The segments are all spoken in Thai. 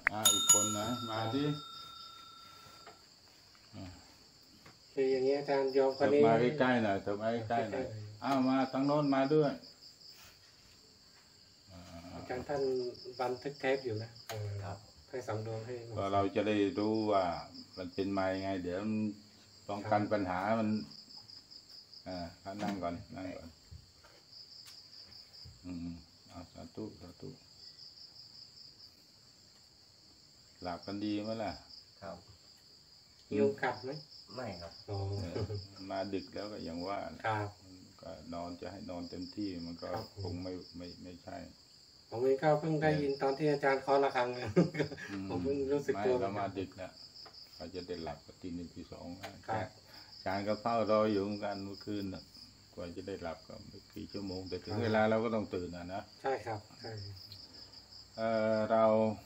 อีกคนนะมาดิคืออย่างนี้อาจารย์โยมคนนี้มาใกล้ๆหน่อยมาใกล้ๆหน่อยมาทางโน้นมาด้วยอาจารย์ท่านบันทึกเทปอยู่นะครับให้สำรวมให้ก็เราจะได้รู้ว่ามันเป็นมายังไงเดี๋ยวป้องกันปัญหามันนั่งก่อนสาธุหลับกันดีไหมล่ะครับยุงกัดไหมไม่ครับมาดึกแล้วก็อย่างว่าก็นอนจะให้นอนเต็มที่มันก็คงไม่ใช่ผมเองก็เพิ่งได้ยินตอนที่อาจารย์เคาะระฆังผมเพิ่งรู้สึกตัวเรามาดึกนะเราจะได้หลับตี 1 ตี 2อาจารย์ก็เฝ้ารออยู่กันเมื่อคืนกว่าจะได้หลับก็ไม่กี่ชั่วโมงแต่ถึงเวลาเราก็ต้องตื่นนะใช่ครับใช่เรา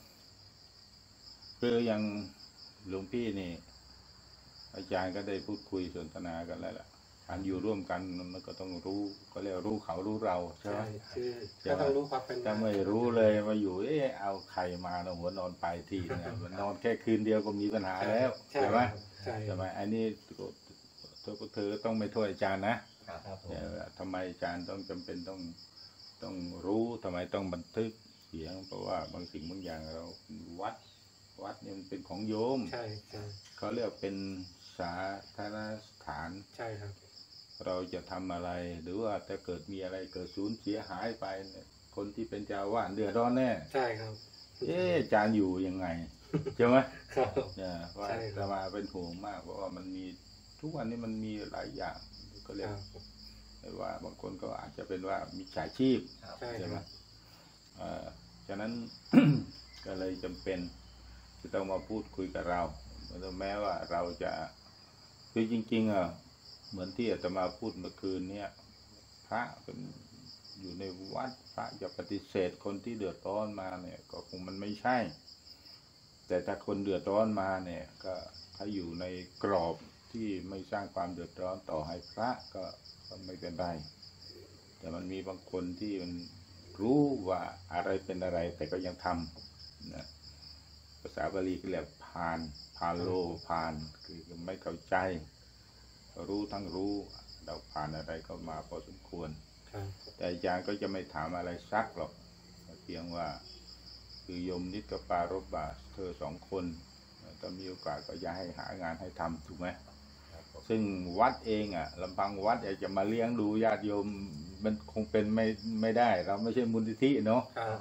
คืออย่างหลวงพี่นี่อาจารย์ก็ได้พูดคุยสนทนากันแล้วล่ะการอยู่ร่วมกันมันก็ต้องรู้ก็เรียกรู้เขารู้เราใช่ไหมก็ต้องรู้ความเป็นถ้าไม่รู้เลยมาอยู่เอาใครมาหัวนอนไปทีเนี่ยมันนอนแค่คืนเดียวก็มีปัญหาแล้วใช่ไหมใช่ไหมอันนี้เธอต้องไม่โทษอาจารย์นะทำไมอาจารย์ต้องจำเป็นต้องรู้ทำไมต้องบันทึกเสียงเพราะว่าบางสิ่งบางอย่างเราวัดเนี่ยมันเป็นของโยมใช่เขาเรียกเป็นสาธารณสถานใช่ครับเราจะทำอะไรหรือว่าถ้าเกิดมีอะไรเกิดสูญเสียหายไปเนี่ยคนที่เป็นเจ้าวาดเดือดร้อนแน่ใช่ครับอาจารย์อยู่ยังไงใช่ไหมครับว่าจะมาเป็นห่วงมากเพราะว่ามันมีทุกวันนี้มันมีหลายอย่างก็เรียกว่าบางคนก็อาจจะเป็นว่ามีฉาชีพใช่ไหมฉะนั้น ก็เลยจำเป็นที่ต้องมาพูดคุยกับเราแม้ว่าเราจะคือจริงๆเหมือนที่อาตมาพูดเมื่อคืนเนี่ยพระเป็นอยู่ในวัดพระจะปฏิเสธคนที่เดือดร้อนมาเนี่ยก็คงมันไม่ใช่แต่ถ้าคนเดือดร้อนมาเนี่ยก็ถ้าอยู่ในกรอบที่ไม่สร้างความเดือดร้อนต่อให้พระก็ไม่เป็นไรแต่มันมีบางคนที่มันรู้ว่าอะไรเป็นอะไรแต่ก็ยังทำนะภาษาบาลีก็เรียกพานโลพานคือไม่เข้าใจรู้ทั้งรู้เราผ่านอะไรเข้ามาพอสมควรแต่อาจารย์ก็จะไม่ถามอะไรซักหรอกเพียงว่าคือโยมนิดกับปารบบาเธอ2 คนถ้ามีโอกาสก็อย่าให้หางานให้ทำถูกไหมซึ่งวัดเองลำพังวัดอยากจะมาเลี้ยงดูญาติโยมมันคงเป็นไม่ได้เราไม่ใช่มูลนิธิเนาะ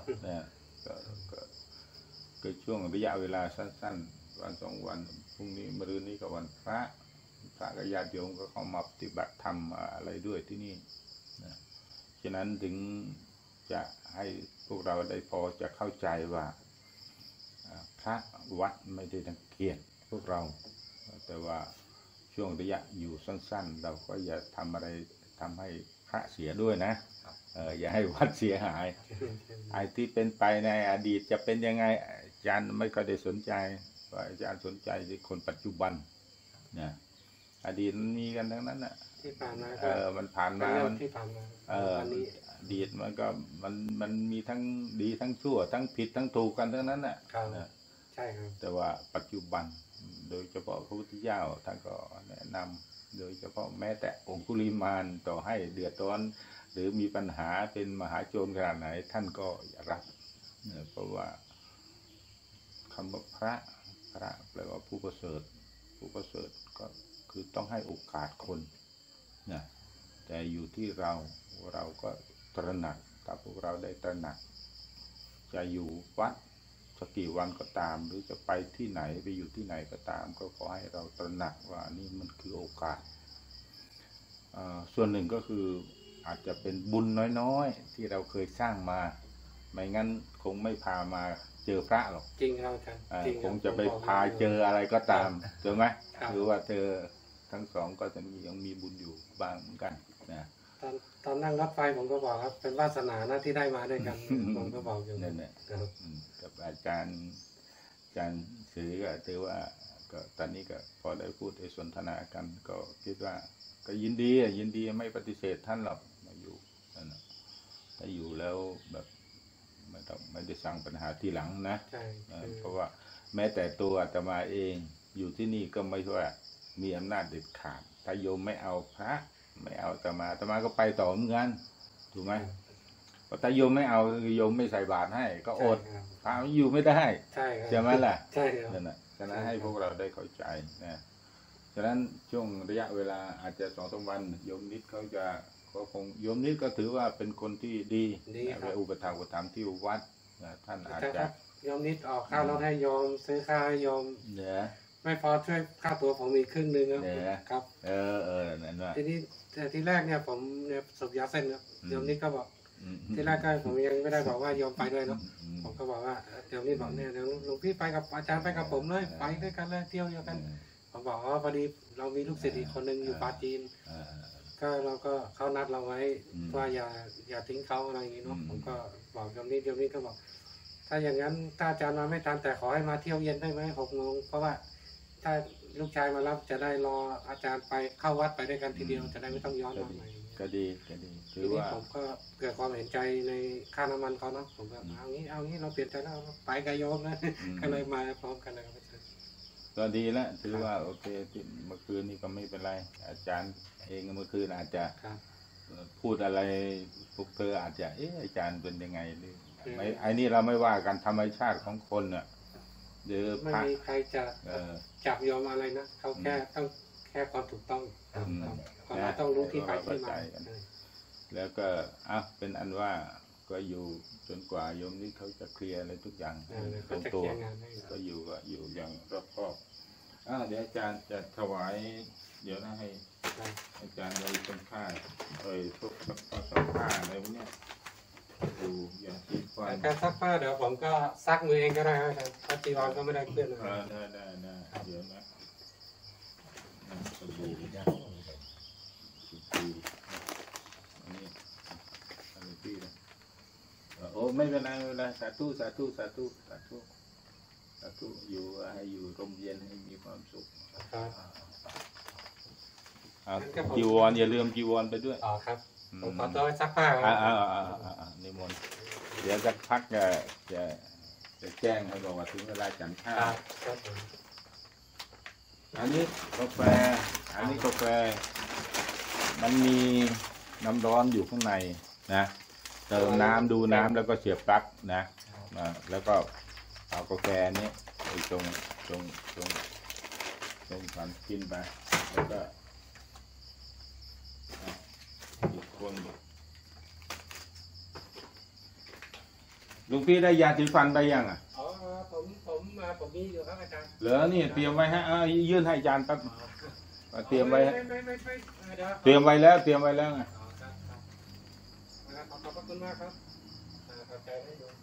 ก็ช่วงระยะเวลาสั้นๆวัน2 วันพรุ่งนี้มะรืนนี้ก็วันพระกับญาติโยมก็เข้ามาปฏิบัติธรรมอะไรด้วยที่นี่นะฉะนั้นถึงจะให้พวกเราได้พอจะเข้าใจว่าพระวัดไม่ได้รังเกียจพวกเราแต่ว่าช่วงระยะอยู่สั้นๆเราก็อย่าทำอะไรทำให้พระเสียด้วยนะอย่าให้วัดเสียหายไอ้ที่เป็นไปในอดีตจะเป็นยังไงอาจารย์ไม่ค่อยได้สนใจว่าอาจารย์สนใจที่คนปัจจุบันนะอดีตมันมีกันทั้งนั้นที่ผ่านมามันผ่านมาที่ผ่านมาอดีตมันก็มันมีทั้งดีทั้งชั่วทั้งผิดทั้งถูกกันทั้งนั้นใช่ครับแต่ว่าปัจจุบันโดยเฉพาะพระพุทธเจ้าท่านก็แนะนำโดยเฉพาะแม้แต่องคุลิมานต่อให้เดือดร้อนหรือมีปัญหาเป็นมหาโจรขนาดไหนท่านก็อย่ารับเพราะว่าคำว่าพระแปลว่าผู้ประเสริฐก็คือต้องให้โอกาสคนนะแต่อยู่ที่เราก็ตระหนักถ้าพวกเราได้ตระหนักจะอยู่วัดสักกี่วันก็ตามหรือจะไปที่ไหนไปอยู่ที่ไหนก็ตามก็ขอให้เราตระหนักว่านี่มันคือโอกาสส่วนหนึ่งก็คืออาจจะเป็นบุญน้อยๆที่เราเคยสร้างมาไม่งั้นคงไม่พามาเจอพระหรอกจริงครับคงจะไปพาเจออะไรก็ตามถูกไหมหรือว่าเธอทั้ง 2ก็จะยังมีบุญอยู่บ้างเหมือนกันนะตอนนั่งรถไฟผมก็บอกครับเป็นวาสนานะที่ได้มาด้วยกันผมก็บอกอยู่นั่นแหละกับอาจารย์สื่อก็ถือว่าก็ตอนนี้ก็พอได้พูดได้สนทนากันก็คิดว่าก็ยินดีไม่ปฏิเสธท่านหรอกมาอยู่นั่นถ้าอยู่แล้วแบบไม่ได้สร้างปัญหาทีหลังนะใช่เพราะว่าแม้แต่ตัวอาตมาเองอยู่ที่นี่ก็ไม่ว่ามีอำนาจเด็ดขาดถ้าโยมไม่เอาพระไม่เอาอาตมาก็ไปต่อเหมือนกันถูกไหมเพราะถ้าโยมไม่เอาโยมไม่ใส่บาตรให้ก็อดพระอยู่ไม่ได้ใช่ไหมล่ะใช่ครับนั่นแหละฉะนั้นให้พวกเราได้เข้าใจนะฉะนั้นช่วงระยะเวลาอาจจะ2-3 วันโยมนิดเขาจะก็คงโยมนิดก็ถือว่าเป็นคนที่ดีไปอุปถัมภ์ที่วัดท่านอาจจะโยมนิดออกค่ารถให้โยมซื้อข้าวให้โยมไม่พอช่วยค่าตัวผมอีกครึ่งนึงครับนั่นว่าทีนี้แต่ทีแรกเนี่ยผมเนี่ยสูบยาเส้นครับโยมนิดก็บอกทีแรกก็ผมยังไม่ได้บอกว่าโยมไปด้วยเนาะผมก็บอกว่าโยมนิดบอกเนี่ยเดี๋ยวหลวงพี่ไปกับอาจารย์ไปกับผมเลยไปด้วยกันเลยเที่ยวเดียวกันผมบอกว่าพอดีเรามีลูกศิษย์อีกคนนึงอยู่ปาจีนก็เราก็เขานัดเราไว้ว่าอย่าทิ้งเขาอะไรอย่างนี้เนาะผมก็บอกโยมนิดก็บอกถ้าอย่างนั้นถ้าอาจารย์มาไม่ทันแต่ขอให้มาเที่ยวเย็นได้ไหม6 โมงเพราะว่าถ้าลูกชายมารับจะได้รออาจารย์ไปเข้าวัดไปด้วยกันทีเดียวจะได้ไม่ต้องย้อนมาใหม่ก็ดีทีนี้ผมก็เกิดความเห็นใจในค่าน้ำมันเขาเนาะผมก็เอางี้เราเปลี่ยนใจแล้วไปกับโยมนะก็เลยมาพร้อมกันเลยก็ดีแล้วถือว่าโอเคเมื่อคืนนี้ก็ไม่เป็นไรอาจารย์เองเมื่อคืนอาจจะพูดอะไรพวกเธออาจจะอาจารย์เป็นยังไงหรือไม่ไอ้นี่เราไม่ว่ากันธรรมชาติของคนเนี่ยเดี๋ยวไม่มีใครจะจับโยมอะไรนะเขาต้องแค่ความถูกต้องเราต้องรู้ที่ไปที่มาแล้วก็เป็นอันว่าก็อยู่จนกว่าโยมนี่เขาจะเคลียร์อะไรทุกอย่างตรงตัวก็อยู่อย่างรอบคอบเดี๋ยวอาจารย์จะถวายเดี๋ยวนะให้อาจารย์เลยต้นผ้าพวกซักผ้าอะไรพวกนี้ดูอย่างที่ฟังการซักผ้าเดี๋ยวผมก็ซักมือเองก็ได้ครับพัจีวรก็ไม่ได้เพื่อนเลยได้เดี๋ยวนะดูโอ้ไม่เป็นไรสาธุอยู่ให้อยู่ร่มเย็นให้มีความสุขจีวรอย่าลืมจีวรไปด้วยครับผมขอตัวไปซักผ้านิมนต์เดี๋ยวสักพักจะแจ้งให้บอกว่าถึงเวลาฉันข้าวอันนี้กาแฟมันมีน้ำร้อนอยู่ข้างในนะเติมน้ำดูน้ำแล้วก็เสียบปลั๊กนะแล้วก็เอากาแฟนี้ไปตรงฝันกินไปแล้วก็อีกคนลุงพี่ได้ยาสีฟันไปยังผมมีอยู่ครับอาจารย์เหลือนี่เตรียมไว้ฮะยื่นให้อาจารย์แป๊บเตรียมไว้เตรียมไว้แล้วไงขอบคุณมากครับขอบใจให้ดู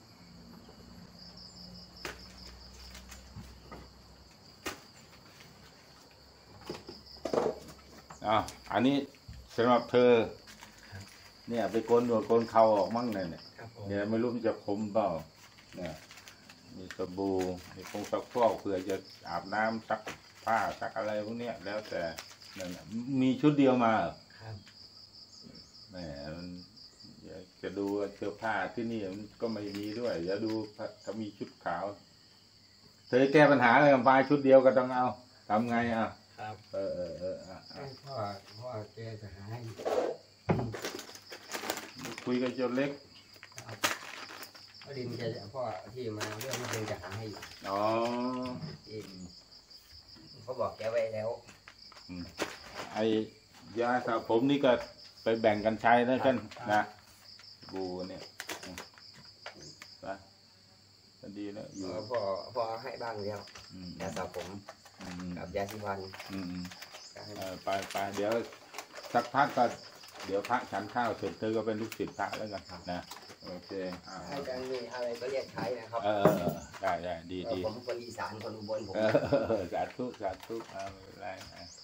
อันนี้สำหรับเธอเนี่ยไปโกนหนวดโกนเข่าออกมั่งเนี่ยไม่รู้มันจะคมเปล่าเนี่ยมีสบู่มีผงซักฟอกเผื่อจะอาบน้ำซักผ้าซักอะไรพวกนี้แล้วแต่นั่นมีชุดเดียวมาแหมจะดูเสื้อผ้าที่นี่มันก็ไม่มีด้วยเดี๋ยวดูถ้ามีชุดขาวเธอแก้ปัญหาอะไรกับไฟชุดเดียวก็ต้องเอาทำไงครับพ่อแกจะหาให้คุยกับเจ้าเล็กดินแกจะพ่อที่มาเรื่องเดินจะหาให้เขาบอกแกไว้แล้วไอ้ยาสระผมนี่ก็ไปแบ่งกันใช้นะท่านนะบูเนี่ยนะดีแล้วอยู่พ่อให้บ้างเดียวยาสระผมกับยาสีฟันไปเดี๋ยวสักพักก็เดี๋ยวพระฉันข้าวเสร็จเธอก็เป็นลูกศิษย์พระแล้วกันนะโอเคอาจารย์มีอะไรก็เรียกใช้นะครับได้ดีผมคนอีสานคนอุบลผมสาธุไม่เป็นไร